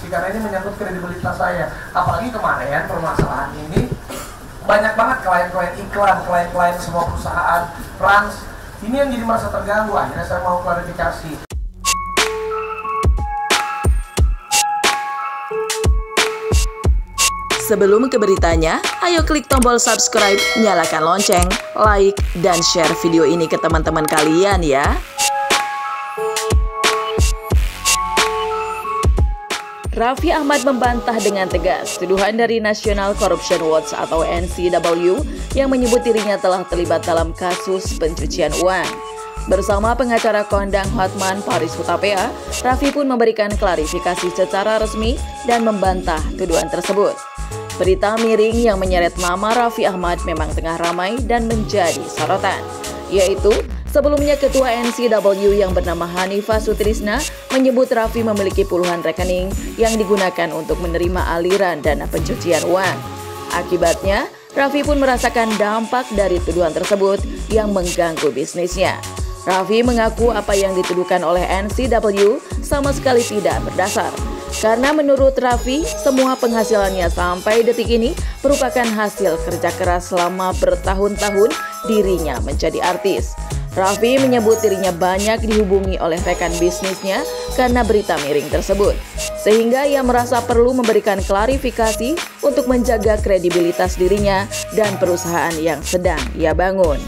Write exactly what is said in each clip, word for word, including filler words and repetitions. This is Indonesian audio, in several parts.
karena ini menyangkut kredibilitas saya. Apalagi kemarin permasalahan ini banyak banget klien-klien iklan, klien-klien semua perusahaan Rans ini yang jadi merasa terganggu. Akhirnya saya mau klarifikasi. Sebelum ke beritanya, ayo klik tombol subscribe, nyalakan lonceng, like, dan share video ini ke teman-teman kalian ya. Raffi Ahmad membantah dengan tegas tuduhan dari National Corruption Watch atau N C W yang menyebut dirinya telah terlibat dalam kasus pencucian uang. Bersama pengacara kondang Hotman Paris Hutapea, Raffi pun memberikan klarifikasi secara resmi dan membantah tuduhan tersebut. Berita miring yang menyeret nama Raffi Ahmad memang tengah ramai dan menjadi sorotan, yaitu sebelumnya Ketua N C W yang bernama Hanifah Sutrisna menyebut Raffi memiliki puluhan rekening yang digunakan untuk menerima aliran dana pencucian uang. Akibatnya, Raffi pun merasakan dampak dari tuduhan tersebut yang mengganggu bisnisnya. Raffi mengaku apa yang dituduhkan oleh N C W sama sekali tidak berdasar. Karena menurut Raffi, semua penghasilannya sampai detik ini merupakan hasil kerja keras selama bertahun-tahun dirinya menjadi artis. Raffi menyebut dirinya banyak dihubungi oleh rekan bisnisnya karena berita miring tersebut, sehingga ia merasa perlu memberikan klarifikasi untuk menjaga kredibilitas dirinya dan perusahaan yang sedang ia bangun.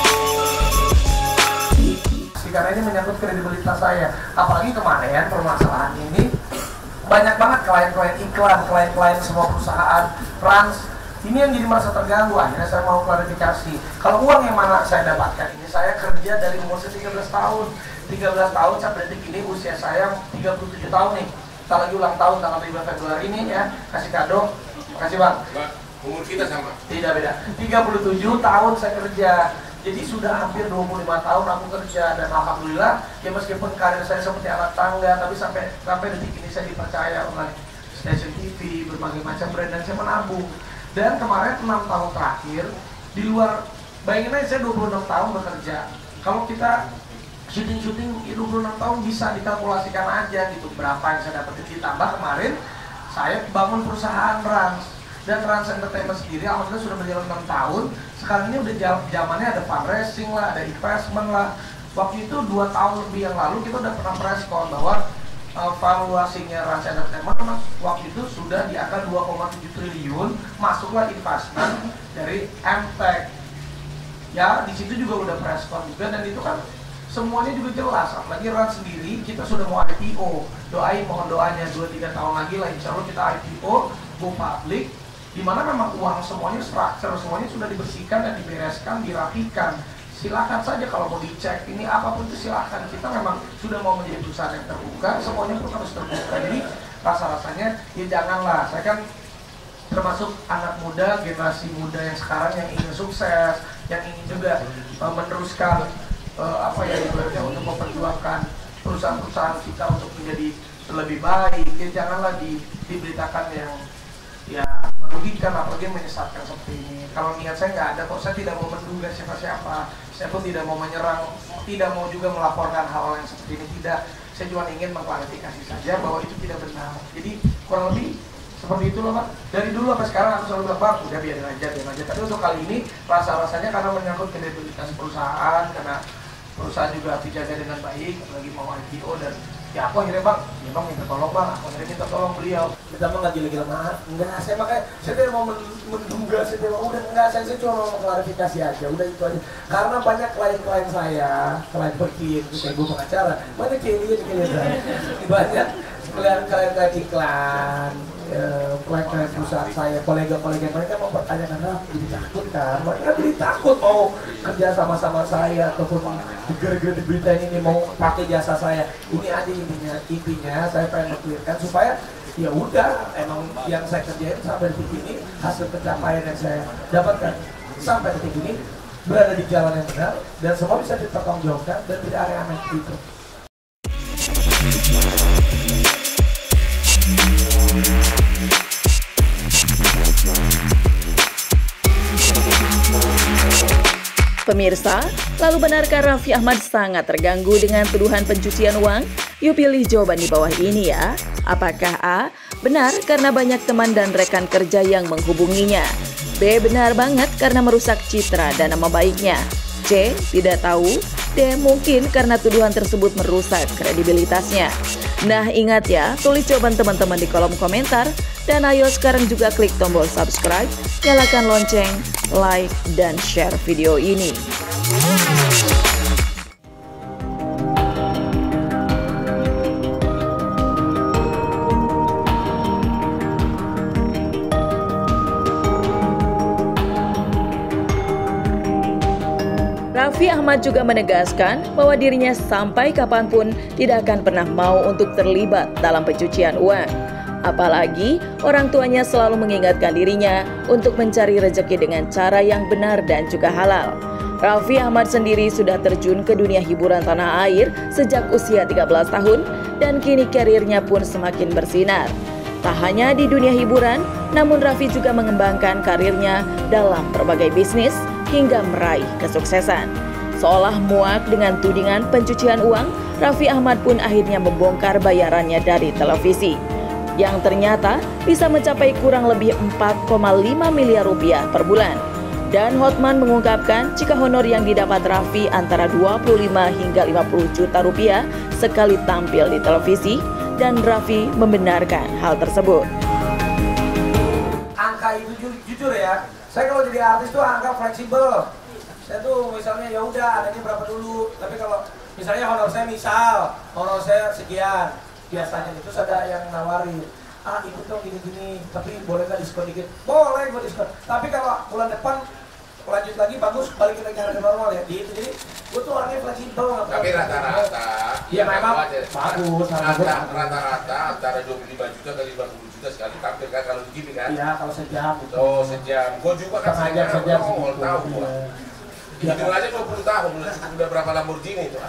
Karena ini menyangkut kredibilitas saya, apalagi kemarin permasalahan ini banyak banget klien-klien iklan, klien-klien semua perusahaan Rans ini yang jadi merasa terganggu. Akhirnya saya mau klarifikasi. Kalau uang yang mana saya dapatkan ini, saya kerja dari umur saya tiga belas tahun tiga belas tahun sampai detik ini usia saya tiga puluh tujuh tahun nih. Kita lagi ulang tahun tanggal lima Februari ini ya, kasih kado. Makasih Bang. Bang, umur kita sama? Tidak beda, tiga puluh tujuh tahun saya kerja. Jadi sudah hampir dua puluh lima tahun aku kerja, dan alhamdulillah ya meskipun karir saya seperti anak tangga, tapi sampai sampai detik ini saya dipercaya oleh stasiun T V, berbagai macam brand, dan saya menabung. Dan kemarin enam tahun terakhir di luar, bayangin aja saya dua puluh enam tahun bekerja. Kalau kita syuting-syuting ya dua puluh enam tahun bisa dikalkulasikan aja gitu berapa yang saya dapetin, ditambah kemarin saya bangun perusahaan Rans. Dan Rans Entertainment sendiri alhamdulillah sudah berjalan enam tahun. Sekarang ini udah zamannya ada fundraising lah, ada investment lah. Waktu itu dua tahun lebih yang lalu kita udah pernah preskon bahwa uh, valuasinya Rans Entertainment memang waktu itu sudah di angka dua koma tujuh triliun. Masuklah investment dari M Tech. Ya, di situ juga udah preskon juga, dan itu kan semuanya juga jelas. Apalagi Rans sendiri kita sudah mau I P O. Doain, mohon doanya dua tiga tahun lagi lah insya Allah kita I P O, go public, di mana memang uang semuanya, struktur semuanya sudah dibersihkan dan dibereskan, dirapikan. Silakan saja kalau mau dicek ini apapun itu silakan. Kita memang sudah mau menjadi perusahaan yang terbuka, semuanya pun harus terbuka. Jadi rasa-rasanya ya janganlah. Saya kan termasuk anak muda, generasi muda yang sekarang yang ingin sukses, yang ingin juga uh, meneruskan uh, apa ya ibaratnya untuk memperjuangkan perusahaan-perusahaan kita untuk menjadi lebih baik. Ya janganlah di, diberitakan yang ya merugikan, apalagi menyesatkan seperti ini. Kalau niat saya nggak ada kok, saya tidak mau menduga siapa-siapa, saya pun tidak mau menyerang, tidak mau juga melaporkan hal-hal yang seperti ini, tidak. Saya cuma ingin mengklarifikasi saja bahwa itu tidak benar. Jadi kurang lebih seperti itu loh Pak. Dari dulu sampai sekarang aku selalu bilang, Bang, udah biarin aja, biarin aja. Tapi untuk kali ini rasa-rasanya karena menyangkut kredibilitas perusahaan, karena perusahaan juga dijaga dengan baik, lagi mau I P O, dan ya aku akhirnya Bang, ya Bang minta tolong Bang, aku akhirnya minta tolong beliau. Kita mah nggak gila-gila banget, enggak, saya makanya, saya tidak mau menduga, saya tidak mau, udah enggak, saya, saya cuma mau klarifikasi aja, udah itu aja. Karena banyak klien-klien saya, klien pekin, kayak gue pengacara, banyak kayak dia, kayak dia, banyak klien-klien iklan, klien-klien perusahaan saya, kolega-kolega mereka mau bertanya karena jadi takut kan, mereka jadi takut mau kerja sama-sama saya ataupun gara-gara di berita ini mau pakai jasa saya. Ini aja intinya, intinya saya pengen clearkan supaya ya udah emang yang saya kerjain sampai detik ini, hasil pencapaian yang saya dapatkan sampai detik ini berada di jalan yang benar dan semua bisa dipertanggungjawabkan dan tidak ada yang aneh itu. Pemirsa, lalu benarkah Raffi Ahmad sangat terganggu dengan tuduhan pencucian uang? Yuk pilih jawaban di bawah ini ya. Apakah A. benar karena banyak teman dan rekan kerja yang menghubunginya? B. benar banget karena merusak citra dan nama baiknya? C. tidak tahu? D. mungkin karena tuduhan tersebut merusak kredibilitasnya? Nah ingat ya, tulis jawaban teman-teman di kolom komentar. Dan ayo sekarang juga klik tombol subscribe, nyalakan lonceng, like, dan share video ini. Raffi Ahmad juga menegaskan bahwa dirinya sampai kapanpun tidak akan pernah mau untuk terlibat dalam pencucian uang. Apalagi orang tuanya selalu mengingatkan dirinya untuk mencari rezeki dengan cara yang benar dan juga halal. Raffi Ahmad sendiri sudah terjun ke dunia hiburan tanah air sejak usia tiga belas tahun dan kini karirnya pun semakin bersinar. Tak hanya di dunia hiburan, namun Raffi juga mengembangkan karirnya dalam berbagai bisnis hingga meraih kesuksesan. Seolah muak dengan tudingan pencucian uang, Raffi Ahmad pun akhirnya membongkar bayarannya dari televisi, yang ternyata bisa mencapai kurang lebih empat koma lima miliar rupiah per bulan. Dan Hotman mengungkapkan jika honor yang didapat Raffi antara dua puluh lima hingga lima puluh juta rupiah sekali tampil di televisi, dan Raffi membenarkan hal tersebut. Angka itu ju jujur ya, saya kalau jadi artis tuh angka fleksibel. Saya tuh misalnya ya udah adanya berapa dulu, tapi kalau misalnya honor saya misal honor saya sekian, biasanya itu ada yang nawarin, ah ikut dong gini-gini, tapi boleh nggak diskon dikit? Boleh gue diskon, tapi kalau bulan depan lanjut lagi bagus, balikin lagi harga normal ya, gitu. Jadi gue tuh orangnya fleksibel. Tapi rata-rata ya memang bagus, rata-rata antara dua puluh lima juta ke lima puluh juta sekali tampil kan kalau di T V kan? Iya, kalau sejam gitu. Oh sejam, gue juga kan sejam sejam awal tahun gue. Hitung aja dua puluh tahun, udah berapa Lamborghini itu?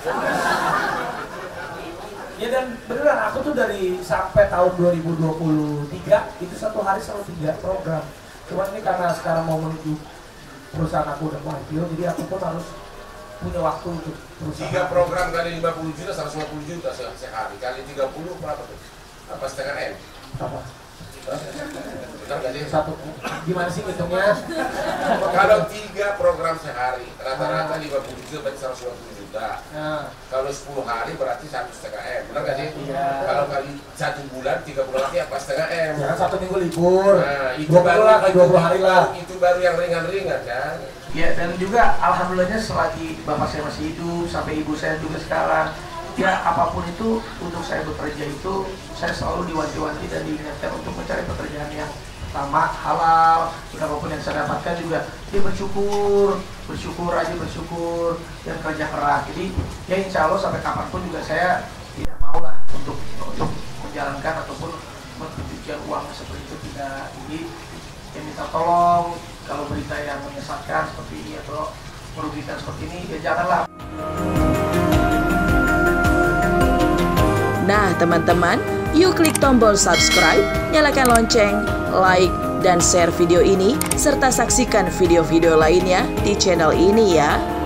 Ya dan beneran aku tuh dari sampai tahun dua ribu dua puluh tiga itu satu hari selalu tiga program. Cuman ini karena sekarang mau menuju perusahaan aku udah mau I P O, jadi aku pun harus punya waktu untuk perusahaan. Tiga program kali lima puluh juta, seratus lima puluh juta sehari. Kali tiga puluh berapa tuh? Apa setengah M? Apa? Betul gak sih? Satu. Gimana sih hitungnya? Kalau tiga program sehari, rata-rata lima puluh juta berarti seratus lima puluh juta. Nah. Kalau sepuluh hari berarti satu setengah M, benar gak sih? Iya. Kalau kali satu bulan tiga puluh hari apa setengah M? Ya satu minggu libur. Nah, itu dua puluh baru lah, dua puluh hari lah. Itu baru yang ringan-ringan kan? Ya dan juga alhamdulillahnya selagi bapak saya masih hidup sampai ibu saya juga sekarang, ya apapun itu untuk saya bekerja itu saya selalu diwanti-wanti dan diingatkan untuk mencari pekerjaan yang pertama halal. Apapun yang saya dapatkan juga dia bersyukur, bersyukur aja bersyukur dan kerja keras. Jadi ya insya Allah sampai kapanpun juga saya tidak mau lah untuk untuk menjalankan ataupun pencucian uang seperti itu tidak. Jadi ya minta tolong kalau berita yang menyesatkan seperti ini atau merugikan seperti ini ya janganlah. Nah teman-teman, yuk klik tombol subscribe, nyalakan lonceng, like, dan share video ini, serta saksikan video-video lainnya di channel ini ya.